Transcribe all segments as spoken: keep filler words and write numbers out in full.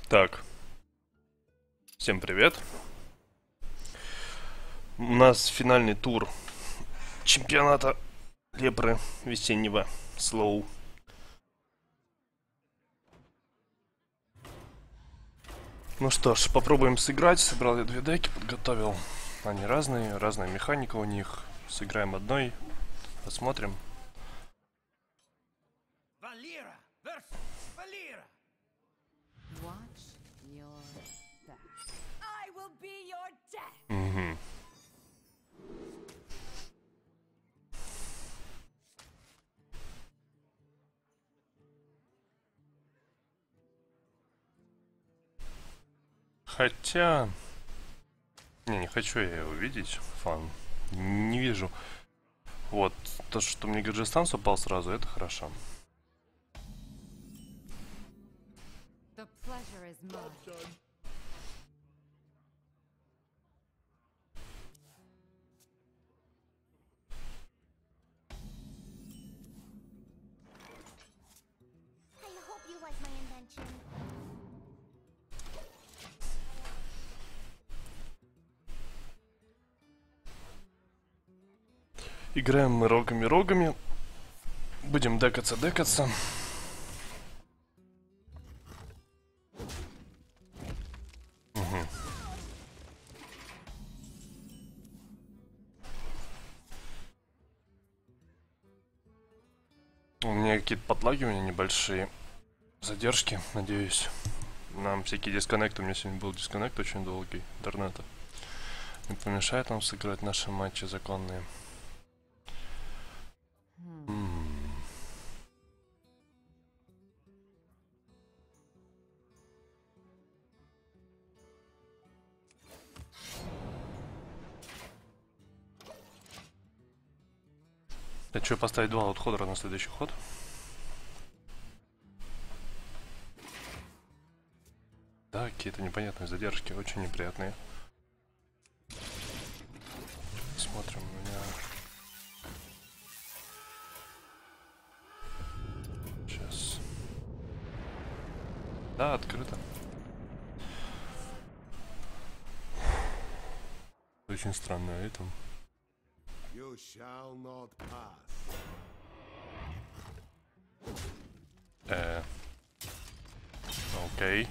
Так, всем привет. У нас финальный тур чемпионата Лепры весеннего Слоу. Ну что ж, попробуем сыграть. Собрал я две деки, подготовил. Они разные, разная механика у них. Сыграем одной, посмотрим. Valera versus Valera. Watch your back. I will be your death. Угу. Хотя... Не, не хочу я его видеть, фан. Не вижу. Вот, то, что мне Гаджестанс упал сразу, это хорошо. The pleasure is mine. I hope you like my invention. Играем мы рогами-рогами. Будем декаться-декаться. Угу. У меня какие-то подлагивания небольшие. Задержки, надеюсь. Нам всякие дисконнекты. У меня сегодня был дисконнект очень долгий интернета. Не помешает нам сыграть наши матчи законные. М. Я что, поставить два аутходера на следующий ход? Да, какие-то непонятные задержки, очень неприятные. Смотрим, у меня... Сейчас. Да, открыто. Очень странный айтем. You shall not pass. Э. Окей.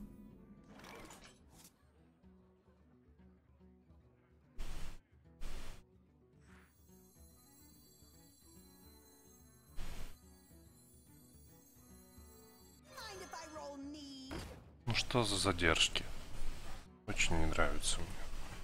Mind if I roll knee? Ну что за задержки? Очень не нравится мне.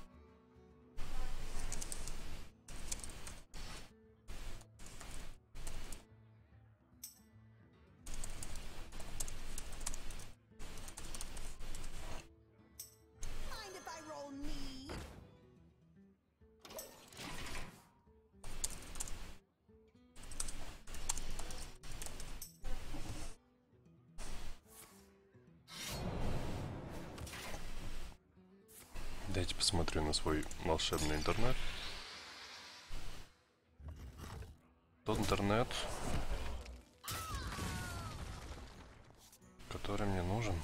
Mind if I roll knee? Дайте посмотрю на свой волшебный интернет. Тот интернет, который мне нужен.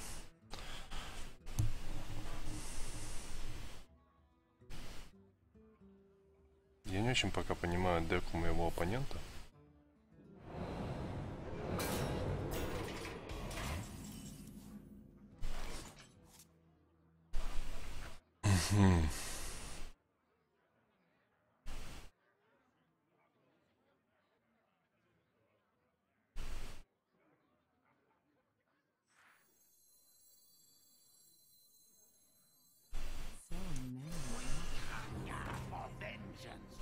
Я не очень пока понимаю деку моего оппонента. Мгм. So many. For vengeance.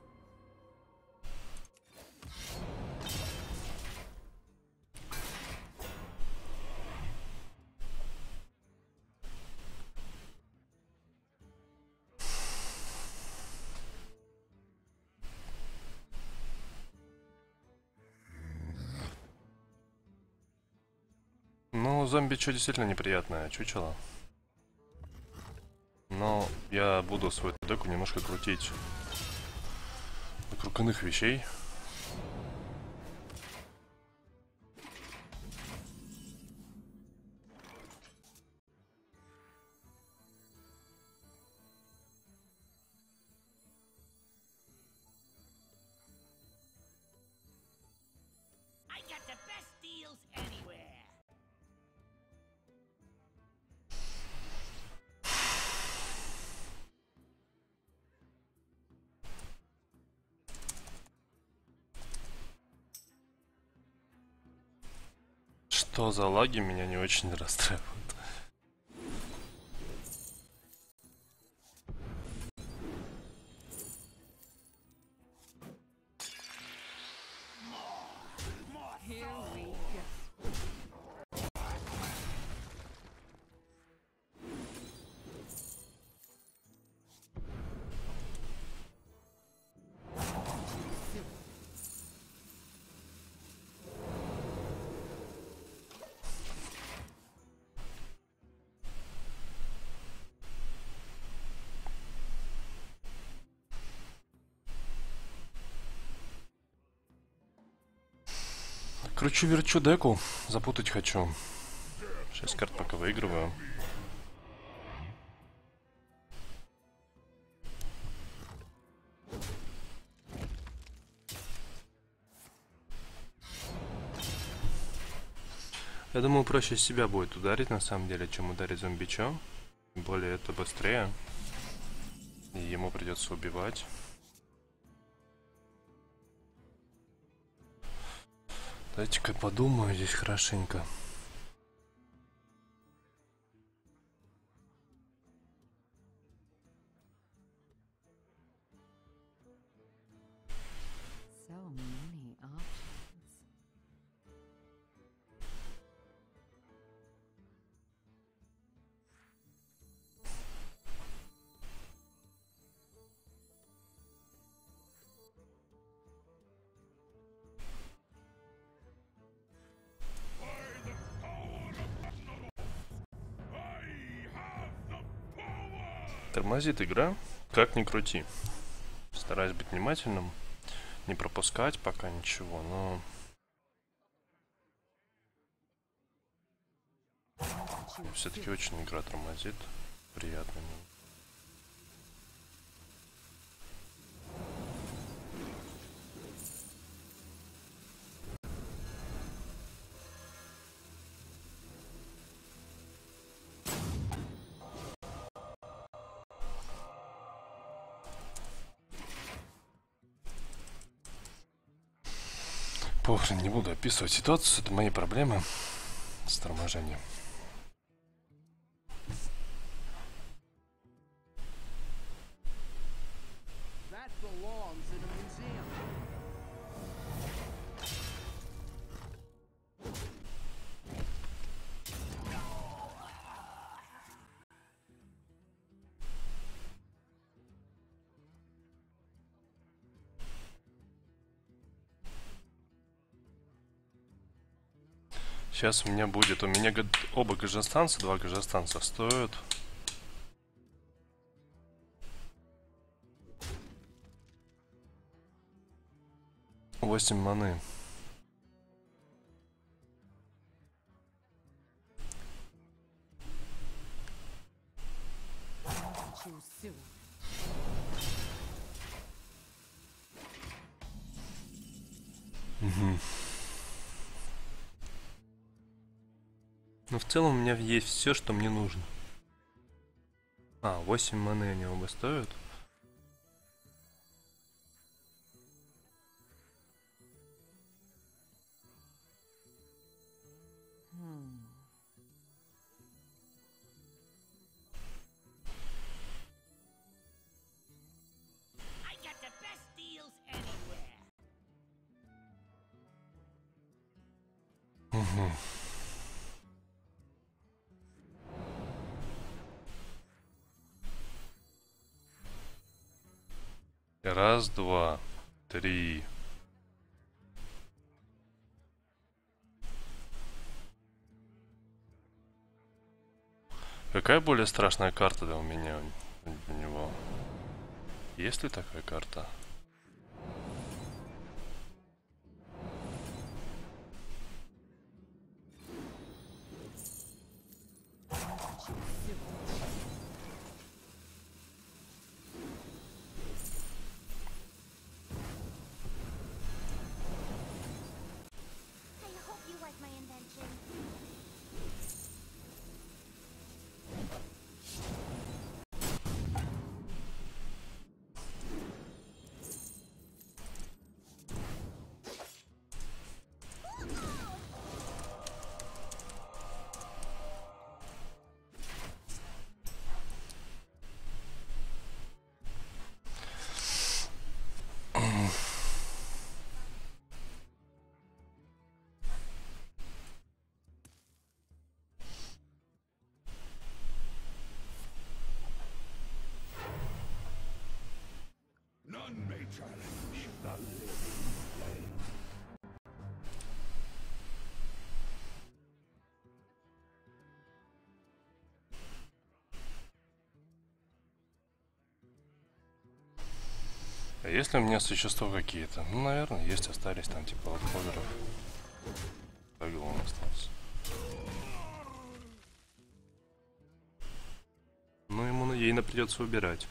Ну, зомби что действительно неприятное, чучело. Но я буду свою деку немножко крутить вокруг иных вещей. I got the best deals anywhere. Что за лаги меня не очень расстраивают. Here we go. Кручу-верчу деку, запутать хочу. шесть карт пока выигрываю. Я думаю, проще себя будет ударить на самом деле, чем ударить зомбичом. Тем более это быстрее. И ему придется убивать. Дайте-ка подумаю здесь хорошенько. So many options. Тормозит игра, как ни крути. Стараюсь быть внимательным, не пропускать пока ничего, но... Все-таки очень игра тормозит. Приятно. Похрен, не буду описывать ситуацию, это мои проблемы с торможением. That belongs in a museum. Сейчас у меня будет, у меня оба гажестанца, два гажестанца стоят восемь маны. Choose soon. Угу. Но в целом у меня есть все, что мне нужно. А, восемь маны они оба стоят. I got the best deals anywhere. Угу. Раз, два, три. Какая более страшная карта, да, у меня у него? Есть ли такая карта? А есть ли у меня существа какие-то? Ну, наверное, есть, остались там типа лотхогеров. Павел он остался. Ну, ему на- ей придется убирать.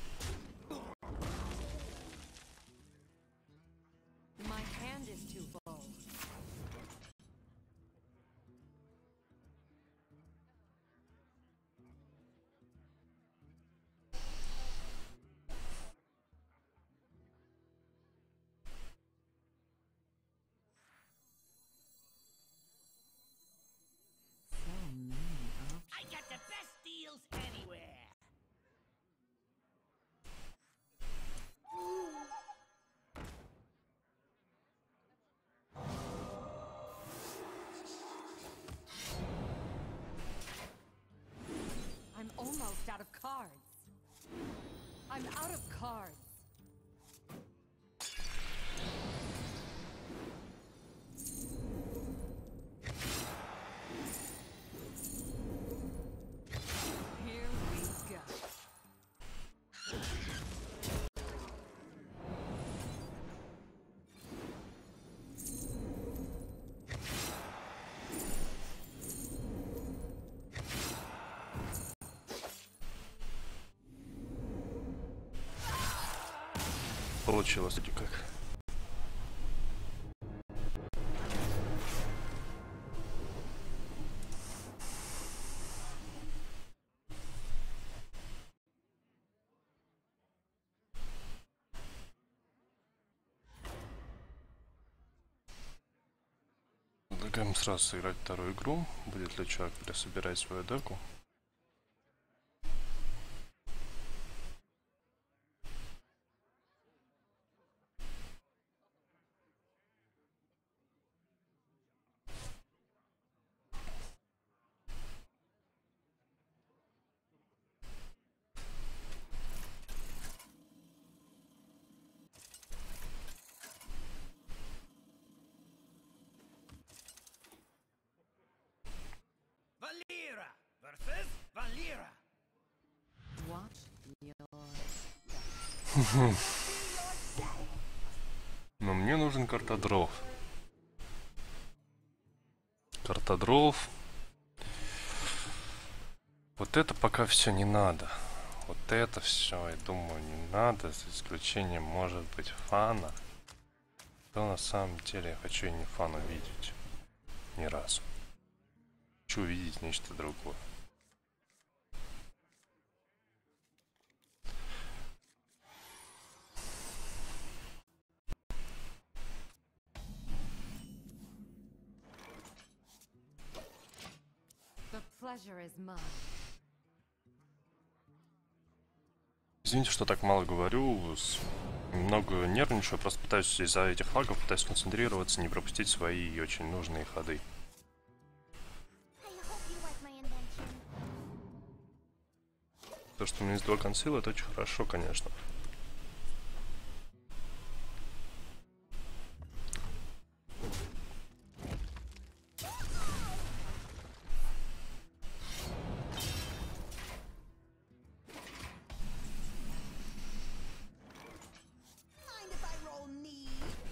My hand is too full. So many options. I got the best deals anywhere. I'm almost out of cards. I'm out of cards. Here we go. Получилось вроде как. Предлагаем сразу сыграть вторую игру. Будет ли человек пересобирать свою деку? Valera versus Valera. Watch your Но мне нужен картодров. Картодров. Вот это пока все не надо. Вот это все, я думаю, не надо, за исключением, может быть, фана. То на самом деле я хочу и не фан увидеть. Ни разу. Хочу увидеть нечто другое. The pleasure is mine. Извините, что так мало говорю, с- немного нервничаю, просто пытаюсь из-за этих флагов, пытаюсь концентрироваться, не пропустить свои очень нужные ходы. I hope you like my invention. То, что у меня есть два консила, это очень хорошо, конечно. Mind if I roll knee?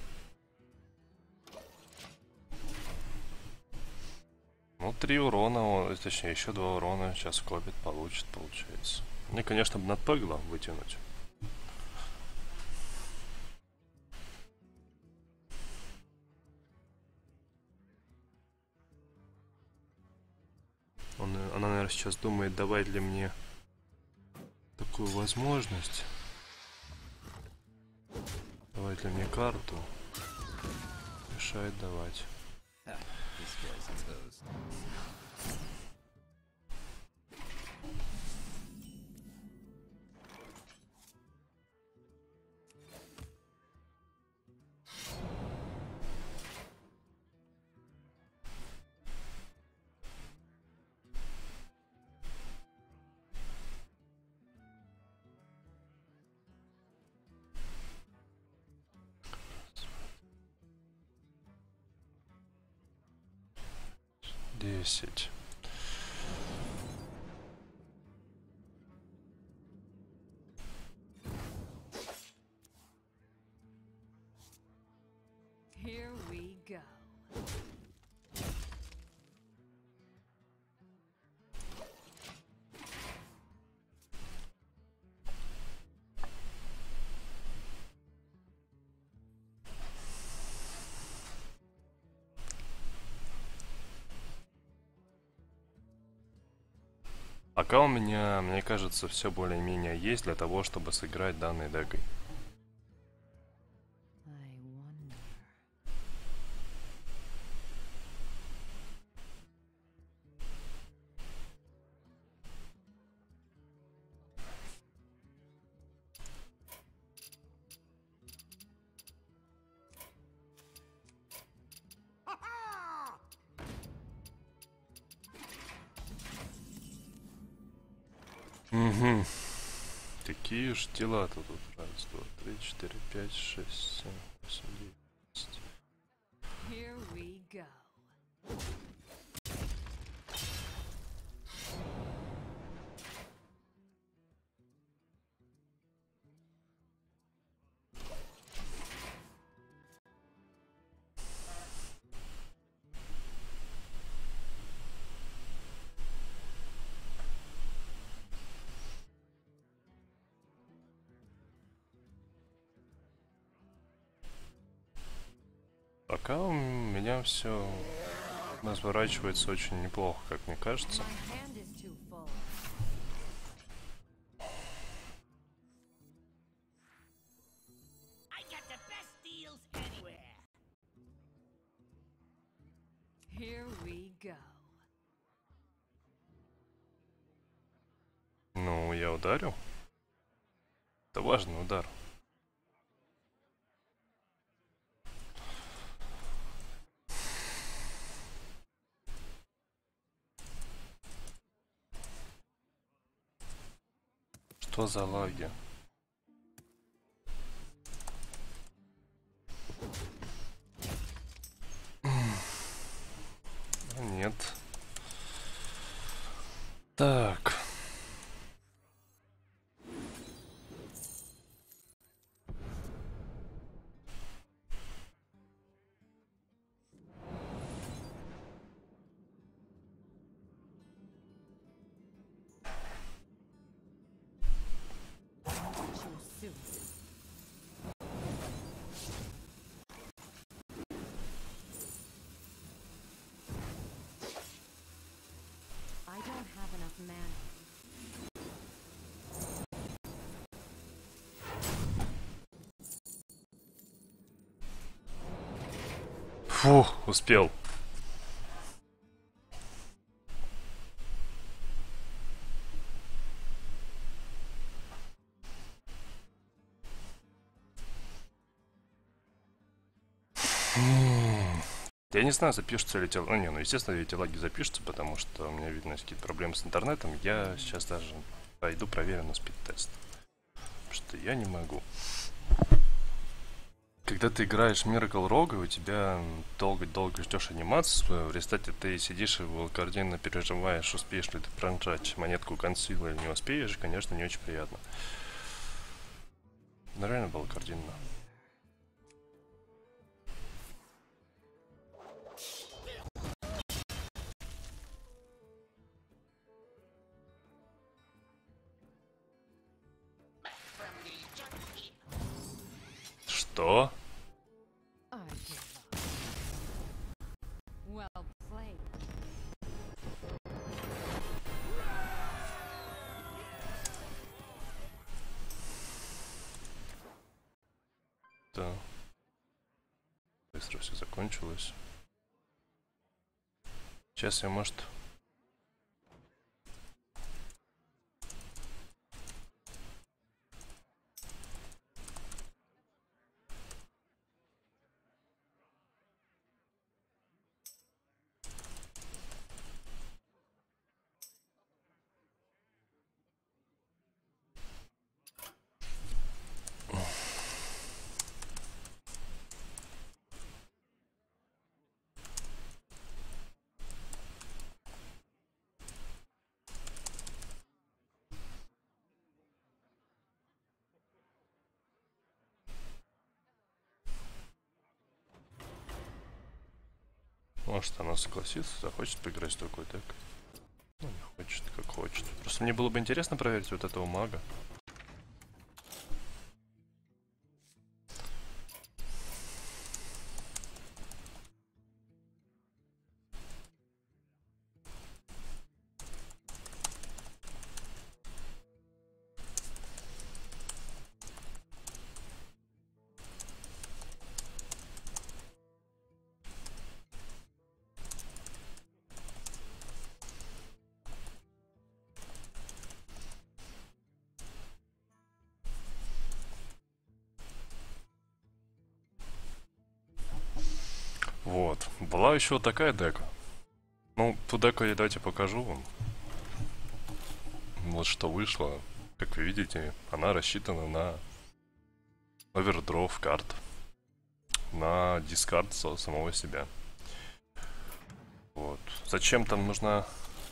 Ну, три урона, о, точнее, еще два урона сейчас копит, получит, получается. Мне, конечно, бы над Пегла вытянуть. Он, э, она, наверное, сейчас думает, давать ли мне такую возможность. Давать ли мне карту. Решает давать. десять. Here we go. Пока у меня, мне кажется, все более-менее есть для того, чтобы сыграть данной декой. I wonder. Угу. Такие уж дела-то тут. Раз, два, три, четыре, пять, шесть, семь, восемь, девять, десять. Here we go. Пока у меня все разворачивается очень неплохо, как мне кажется. My hand is too full. I got the best deals anywhere. Here we go. Ну, я ударил. Это важный удар. Что за лаги? Нет. Так. Too soon. I don't have enough mana. Фух, успел. Я не знаю, запишутся ли эти... Ну, не, ну, естественно, эти лаги запишутся, потому что у меня, видно, есть какие-то проблемы с интернетом. Я сейчас даже пойду проверю на спид-тест. Потому что я не могу. Когда ты играешь Miracle Rogue, у тебя долго-долго ждешь анимацию, в результате ты сидишь и волкардинно переживаешь, успеешь ли ты пронжать монетку консила или не успеешь, конечно, не очень приятно. Но реально было кардинно. Что? I give up. Well played. Да. Быстро все закончилось. Сейчас я, может... Может, она согласится, захочет поиграть с другой дек. Ну, не хочет, как хочет. Просто мне было бы интересно проверить вот этого мага. Вот. Была еще вот такая дека. Ну, ту деку я давайте покажу вам. Вот что вышло. Как вы видите, она рассчитана на овердров карт. На дискард самого себя. Вот. Зачем там нужна...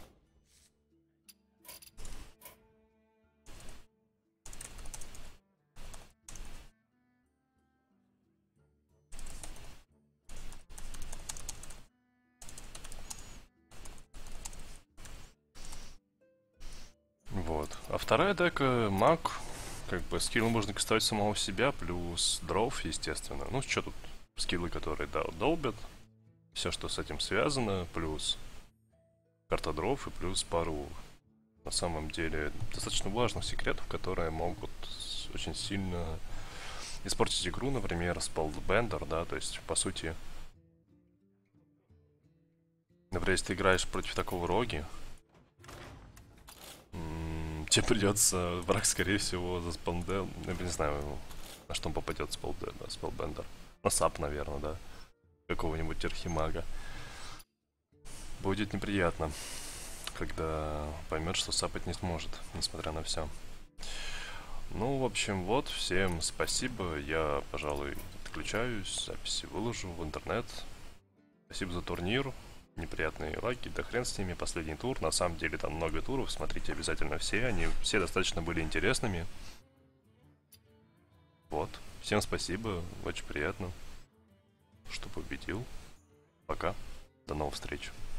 Вот. А вторая дека маг, как бы скилл можно кастовать самого себя, плюс дров, естественно. Ну, что тут скиллы, которые, да, долбят. Все, что с этим связано, плюс карта дров и плюс пару, на самом деле, достаточно важных секретов, которые могут очень сильно испортить игру, например, спелбендер, да, то есть, по сути, например, если ты играешь против такого роги, тебе придется, враг, скорее всего, за спелбендер, я не знаю, на что он попадет спелбендер, спелбендер. На сап, наверное, да, какого-нибудь архимага. Будет неприятно, когда поймет, что сапать не сможет, несмотря на все. Ну, в общем, вот, всем спасибо, я, пожалуй, отключаюсь, записи выложу в интернет. Спасибо за турнир. Неприятные лаги, да хрен с ними, последний тур. На самом деле там много туров, смотрите обязательно все, они все достаточно были интересными. Вот, всем спасибо, очень приятно, что победил. Пока, до новых встреч.